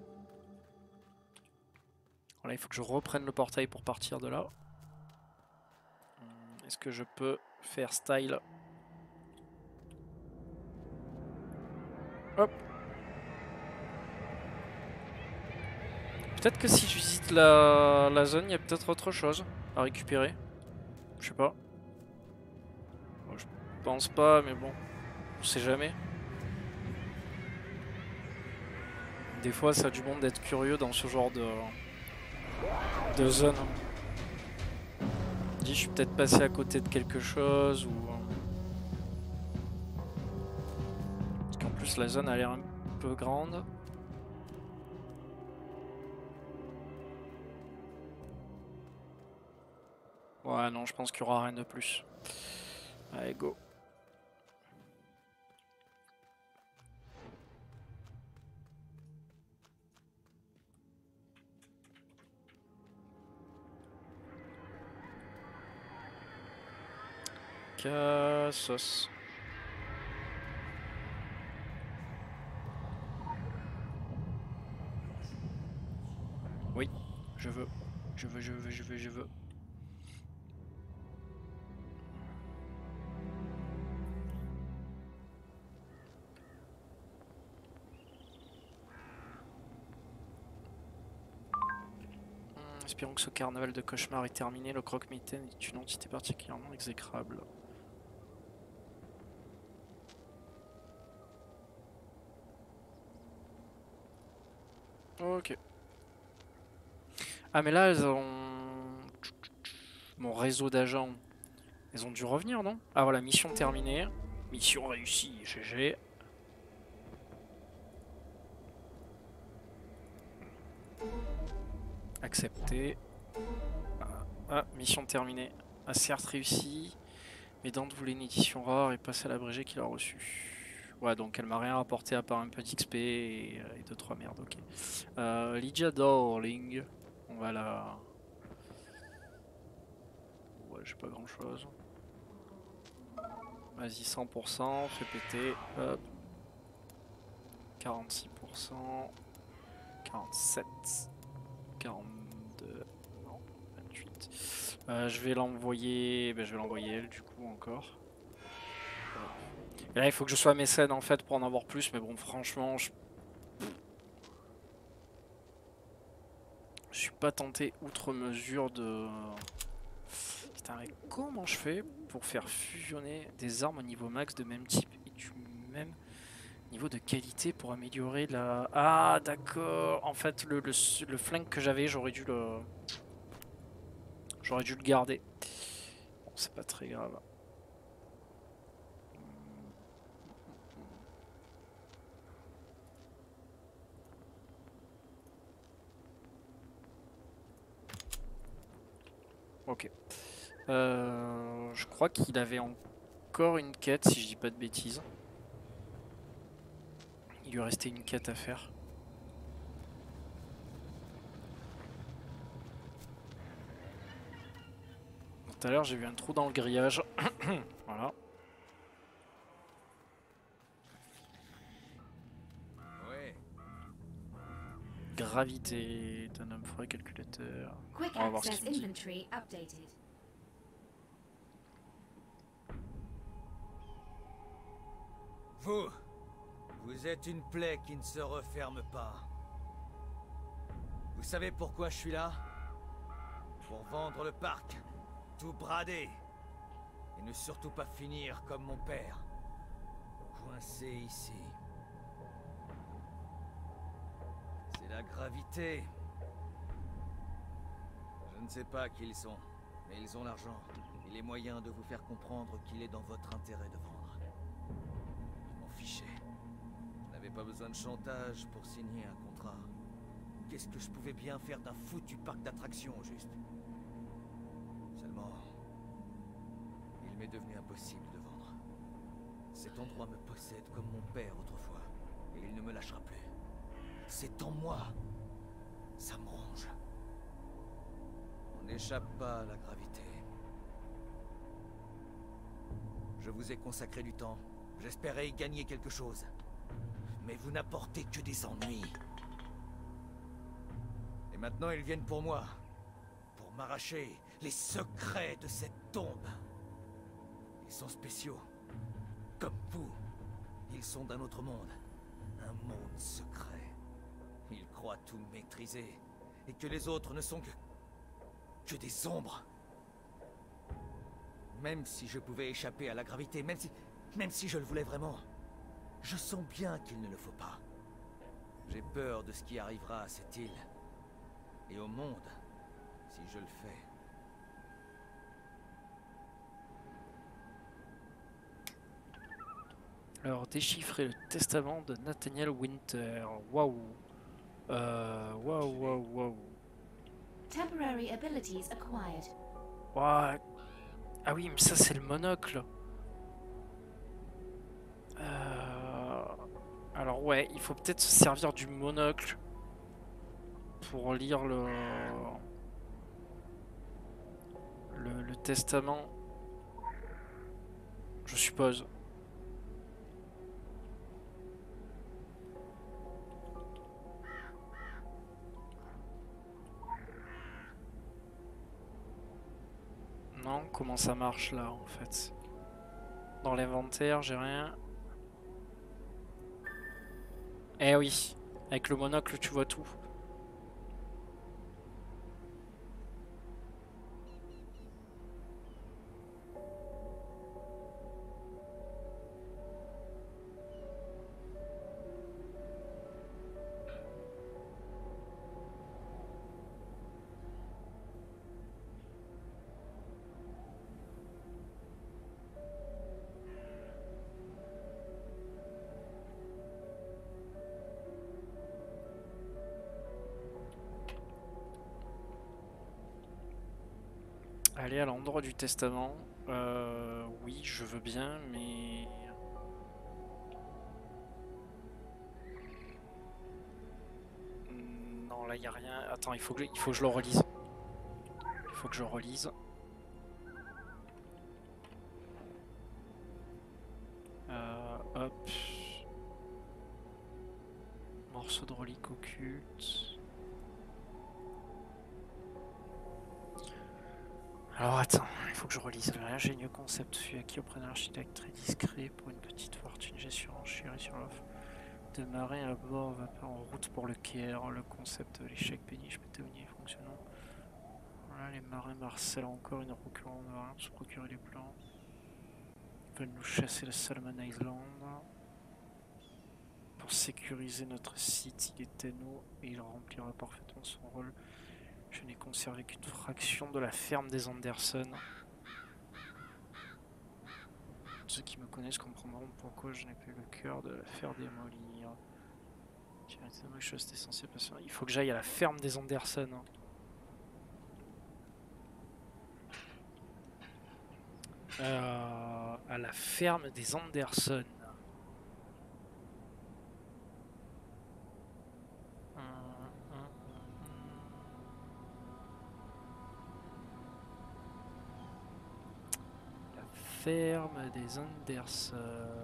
Voilà, il faut que je reprenne le portail pour partir de là. Est-ce que je peux faire style? Hop. Peut-être que si je visite la, la zone, il y a peut-être autre chose à récupérer. Je sais pas. Bon, je pense pas, mais bon, on sait jamais. Des fois, ça a du bon d'être curieux dans ce genre de, de zone. Je dis, je suis peut-être passé à côté de quelque chose ou... Parce qu'en plus, la zone a l'air un peu grande. Ouais, non, je pense qu'il n'y aura rien de plus. Allez, go. Cassos. Oui, je veux. Je veux, je veux, je veux, je veux. Espérons que ce carnaval de cauchemar est terminé. Le croque-mitaine est une entité particulièrement exécrable. Ok. Ah mais là elles ont... Mon réseau d'agents, elles ont dû revenir non? Ah voilà, mission terminée. Mission réussie, G G. Accepté. Ah, ah, mission terminée. Ah, certes réussi. Mais Dante voulait une édition rare et passe à l'abrégé qu'il a reçu. Ouais, donc elle m'a rien rapporté à part un peu d'X P et, et deux trois merdes, ok. Euh, Lydia Darling. On va la... Ouais, j'ai pas grand chose. Vas-y, cent pour cent, fais péter. Hop. quarante-six pour cent, quarante-sept, quarante-deux, non, vingt-huit. Euh, je vais l'envoyer, ben, je vais l'envoyer elle du coup encore. Et là il faut que je sois mécène en fait pour en avoir plus, mais bon franchement je, je suis pas tenté outre mesure de... Putain, mais comment je fais pour faire fusionner des armes au niveau max de même type et du même niveau de qualité pour améliorer la... Ah d'accord, en fait le, le, le flingue que j'avais j'aurais dû le... J'aurais dû le garder. Bon c'est pas très grave. Ok. Euh, je crois qu'il avait encore une quête si je dis pas de bêtises. Il lui restait une quête à faire. Tout à l'heure j'ai vu un trou dans le grillage. Voilà. Ouais. Gravité d'un homme froid calculateur. Quick On va voir ce access qu'il me dit. inventory updated. Vous, vous êtes une plaie qui ne se referme pas. Vous savez pourquoi je suis là? Pour vendre le parc, tout brader, et ne surtout pas finir comme mon père, coincé ici. C'est la gravité. Je ne sais pas qui ils sont, mais ils ont l'argent et les moyens de vous faire comprendre qu'il est dans votre intérêt de vendre. Je m'en fichais. Je n'avais pas besoin de chantage pour signer un contrat. Qu'est-ce que je pouvais bien faire d'un foutu parc d'attractions, au juste? Seulement, il m'est devenu impossible de vendre. Cet endroit me possède comme mon père autrefois, et il ne me lâchera plus. C'est en moi. Ça me ronge. On n'échappe pas à la gravité. Je vous ai consacré du temps. J'espérais y gagner quelque chose. Mais vous n'apportez que des ennuis. Et maintenant, ils viennent pour moi. Pour m'arracher les secrets de cette tombe. Ils sont spéciaux. Comme vous. Ils sont d'un autre monde. Un monde secret. Ils croient tout maîtriser. Et que les autres ne sont que... que des ombres. Même si je pouvais échapper à la gravité, même si... même si je le voulais vraiment, je sens bien qu'il ne le faut pas. J'ai peur de ce qui arrivera à cette île. Et au monde, si je le fais. Alors, déchiffrer le testament de Nathaniel Winter. Waouh. Euh, waouh, waouh, waouh. Temporary abilities acquired. Ouah. Ah oui, mais ça, c'est le monocle. Euh... Alors, ouais, il faut peut-être se servir du monocle pour lire le... le, le testament. Je suppose. Non, comment ça marche là en fait? Dans l'inventaire, j'ai rien. Eh oui, avec le monocle tu vois tout. Aller à l'endroit du testament. Euh, oui, je veux bien, mais... Non, là, il n'y a rien. Attends, il faut, que, il faut que je le relise. Il faut que je relise. Euh, hop. morceau de relique occulte. Alors attends, il faut que je relise. L'ingénieux concept fut acquis auprès d'un architecte très discret pour une petite fortune. J'ai surenchéri sur l'offre de marins à bord vapeur en route pour le Caire. Le concept de l'échec péniche pétavonier fonctionnant. Voilà, les marins marcellent encore une procureur de rien, se procurer les plans. Ils veulent nous chasser de Salmon Island. Pour sécuriser notre site, il est à nous et il remplira parfaitement son rôle. Je n'ai conservé qu'une fraction de la ferme des Anderson. Ceux qui me connaissent comprendront pourquoi je n'ai pas eu le cœur de la faire démolir. Il faut que j'aille à la ferme des Anderson. Euh, à la ferme des Anderson. Ferme des Anderson.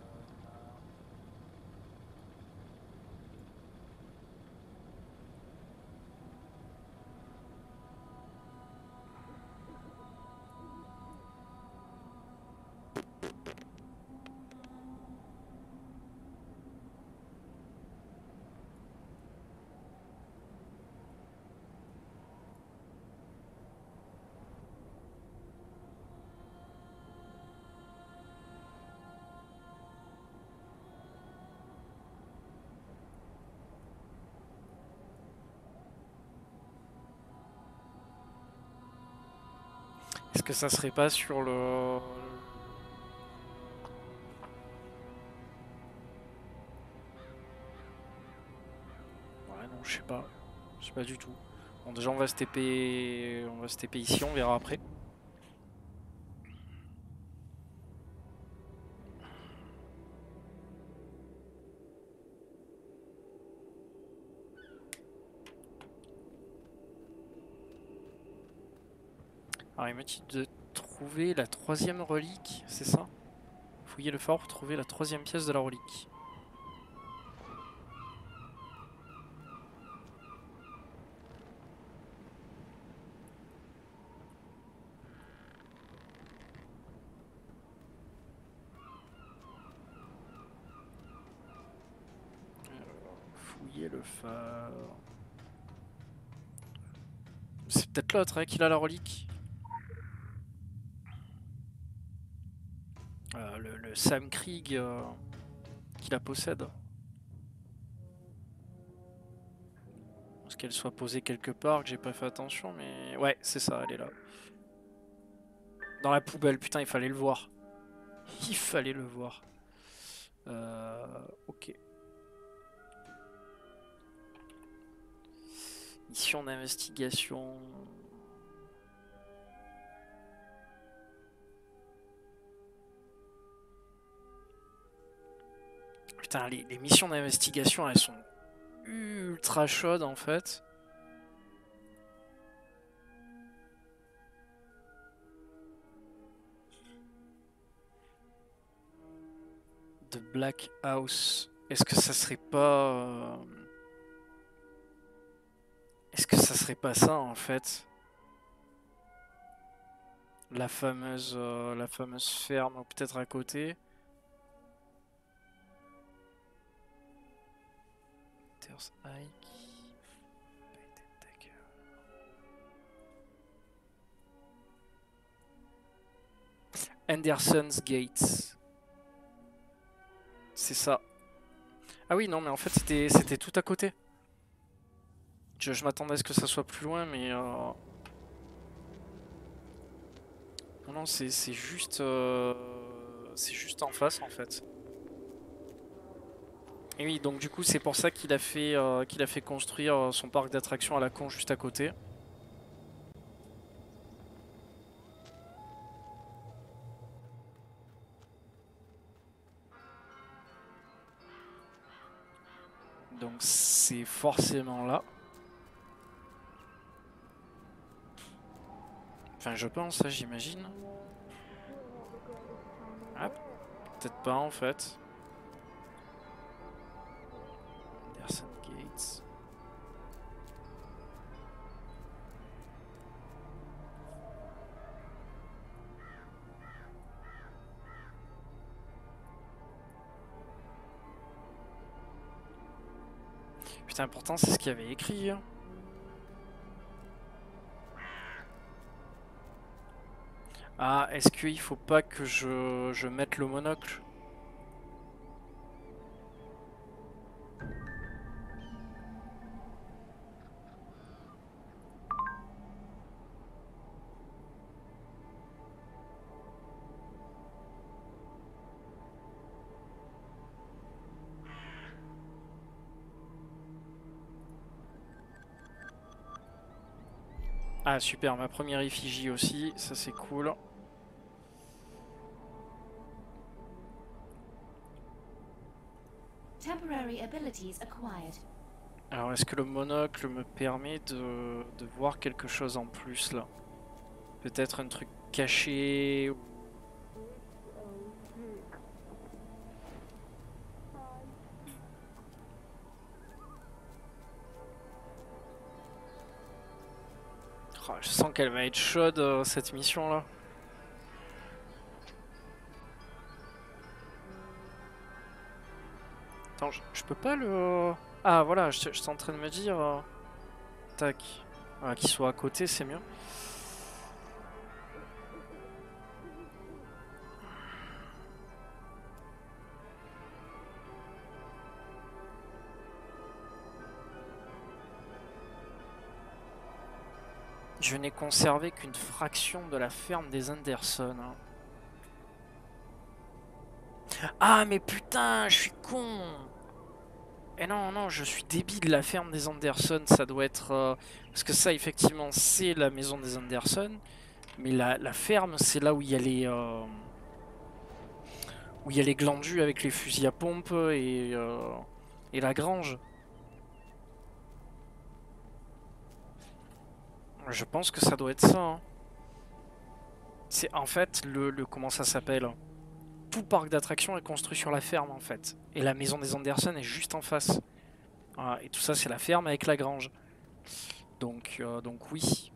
Est-ce que ça serait pas sur le... Ouais non je sais pas. Je sais pas du tout. Bon déjà on va se T P. On va se T P ici, on verra après. Alors il m'a dit de trouver la troisième relique, c'est ça? Fouiller le fort pour trouver la troisième pièce de la relique. Alors, fouiller le phare. C'est peut-être l'autre hein, qui a la relique. Euh, le, le Sam Krieg euh, qui la possède. Est-ce qu'elle soit posée quelque part, que j'ai pas fait attention, mais ouais, c'est ça, elle est là. Dans la poubelle, putain, il fallait le voir. Il fallait le voir. Euh, ok. Mission d'investigation. Putain, les, les missions d'investigation, elles sont ultra chaudes en fait. The Black House. Est-ce que ça serait pas... Euh... Est-ce que ça serait pas ça en fait? La fameuse, euh, la fameuse ferme, ou peut-être à côté. Anderson's Gates. C'est ça. Ah oui, non, mais en fait, c'était c'était tout à côté. Je, je m'attendais à ce que ça soit plus loin, mais... Euh... Non, non, c'est juste... Euh... C'est juste en face, en fait. Et oui, donc du coup, c'est pour ça qu'il a fait euh, qu'il a fait construire son parc d'attractions à la con juste à côté. Donc c'est forcément là. Enfin, je pense, j'imagine. Ah, peut-être pas en fait. Anderson Gates. Putain, pourtant c'est ce qu'il y avait écrit. Hein. Ah, est-ce qu'il faut pas que je, je mette le monocle? Ah super, ma première effigie aussi, ça c'est cool. Temporary abilities acquired. Alors est-ce que le monocle me permet de, de voir quelque chose en plus là? Peut-être un truc caché ou... Oh, je sens qu'elle va être chaude euh, cette mission là. Attends, je, je peux pas le... Ah voilà, je, je suis en train de me dire... euh, Tac. Voilà, qu'il soit à côté, c'est mieux. Je n'ai conservé qu'une fraction de la ferme des Anderson. Hein. Ah mais putain, je suis con. Eh non, non, je suis débile, la ferme des Anderson, ça doit être... Euh, parce que ça, effectivement, c'est la maison des Anderson. Mais la, la ferme, c'est là où il y a les... Euh, où il y a les glandus avec les fusils à pompe et, euh, et la grange. Je pense que ça doit être ça. Hein. C'est en fait le, le... Comment ça s'appelle? Tout parc d'attractions est construit sur la ferme en fait. Et la maison des Anderson est juste en face. Voilà, et tout ça c'est la ferme avec la grange. Donc, euh, donc oui.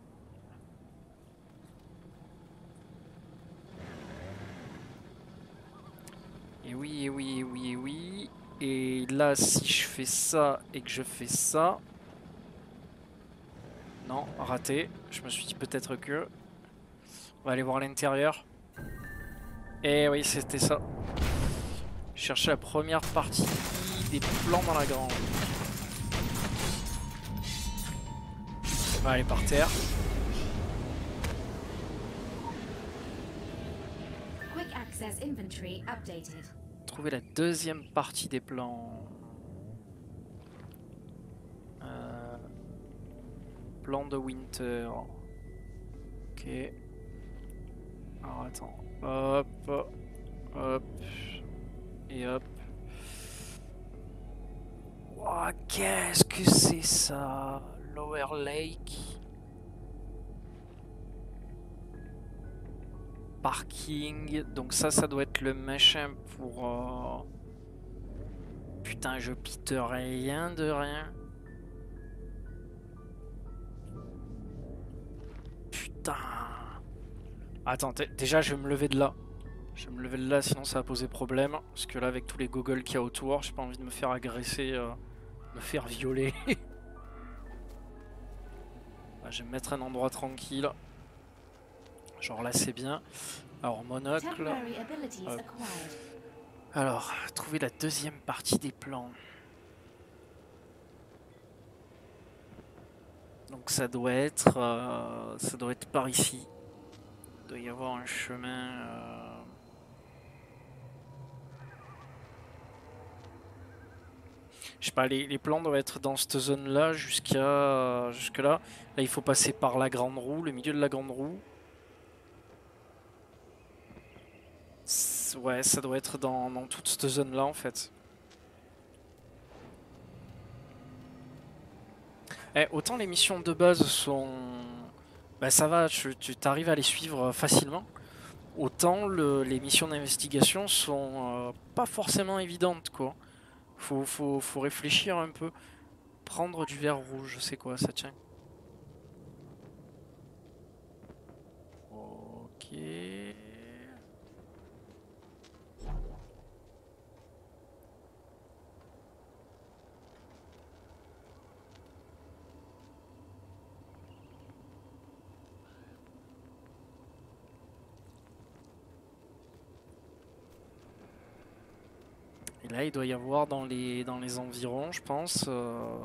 Et oui, et oui, et oui, et oui. Et là si je fais ça et que je fais ça... Non, raté. Je me suis dit peut-être que... On va aller voir l'intérieur. Et oui, c'était ça. Je cherchais la première partie des plans dans la grange. On va aller par terre. Quick access inventory updated. Trouver la deuxième partie des plans. Euh... Plan de Winter. Ok. Alors attends. Hop. Hop. Et hop. Oh, qu'est-ce que c'est ça? Lower Lake. Parking. Donc ça, ça doit être le machin pour... Euh... Putain, je pite rien de rien. Putain. Attends, déjà je vais me lever de là. Je vais me lever de là, sinon ça va poser problème. Parce que là, avec tous les gogoles qu'il y a autour, j'ai pas envie de me faire agresser, euh, me faire violer. Là, je vais me mettre un endroit tranquille. Genre là, c'est bien. Alors, monocle. Euh, alors, trouver la deuxième partie des plans. Donc ça doit être, euh, ça doit être par ici. Il doit y avoir un chemin. Euh... Je sais pas, les, les plans doivent être dans cette zone-là jusqu'à jusque là. Là, il faut passer par la grande roue, le milieu de la grande roue. Ouais, ça doit être dans, dans toute cette zone-là en fait. Eh, autant les missions de base sont... Bah ça va, tu, tu t'arrives à les suivre facilement. Autant le, les missions d'investigation sont euh, pas forcément évidentes quoi. Faut, faut, faut réfléchir un peu. Prendre du verre rouge, c'est quoi ça, tient? Ok... Et là, il doit y avoir dans les, dans les environs, je pense... Euh...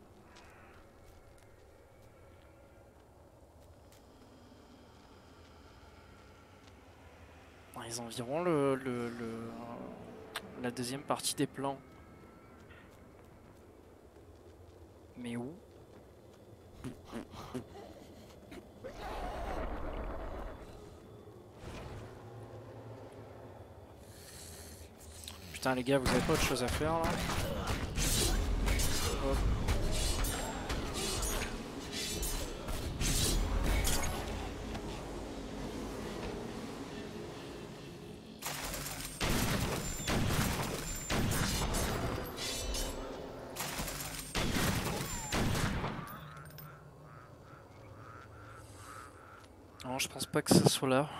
Dans les environs, le, le, le, la deuxième partie des plans. Mais où? Putain les gars, vous avez pas autre chose à faire là? Hop. Non, je pense pas que ça soit là.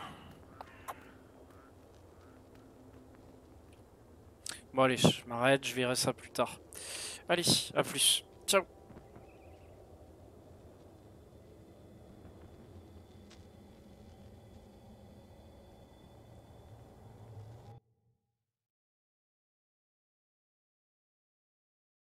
Bon allez, je m'arrête, je verrai ça plus tard. Allez, à plus. Ciao.